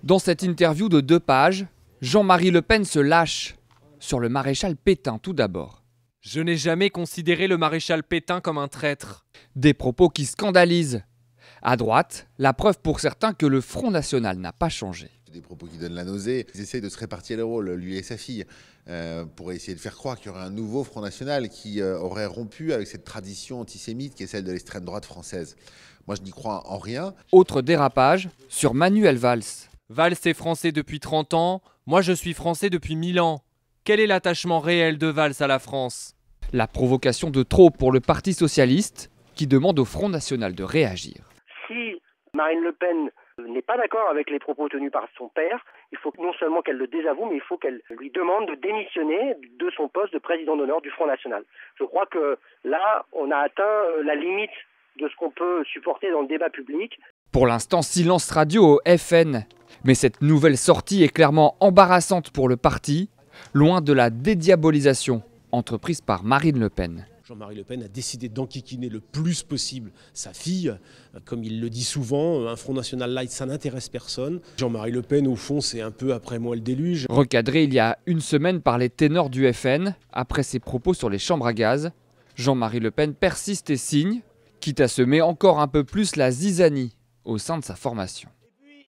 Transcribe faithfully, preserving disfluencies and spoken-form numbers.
Dans cette interview de deux pages, Jean-Marie Le Pen se lâche sur le maréchal Pétain tout d'abord. Je n'ai jamais considéré le maréchal Pétain comme un traître. Des propos qui scandalisent. À droite, la preuve pour certains que le Front National n'a pas changé. Des propos qui donnent la nausée. Ils essayent de se répartir les rôles, lui et sa fille, euh, pour essayer de faire croire qu'il y aurait un nouveau Front National qui euh, aurait rompu avec cette tradition antisémite qui est celle de l'extrême droite française. Moi, je n'y crois en rien. Autre dérapage sur Manuel Valls. Valls est français depuis trente ans, moi je suis français depuis mille ans. Quel est l'attachement réel de Valls à la France? La provocation de trop pour le Parti socialiste qui demande au Front National de réagir. Si Marine Le Pen n'est pas d'accord avec les propos tenus par son père, il faut non seulement qu'elle le désavoue, mais il faut qu'elle lui demande de démissionner de son poste de président d'honneur du Front National. Je crois que là, on a atteint la limite de ce qu'on peut supporter dans le débat public. Pour l'instant, silence radio au F N. Mais cette nouvelle sortie est clairement embarrassante pour le parti, loin de la dédiabolisation entreprise par Marine Le Pen. Jean-Marie Le Pen a décidé d'enquiquiner le plus possible sa fille. Comme il le dit souvent, un Front National light, ça n'intéresse personne. Jean-Marie Le Pen, au fond, c'est un peu après moi le déluge. Recadré il y a une semaine par les ténors du F N, après ses propos sur les chambres à gaz, Jean-Marie Le Pen persiste et signe, quitte à semer encore un peu plus la zizanie au sein de sa formation.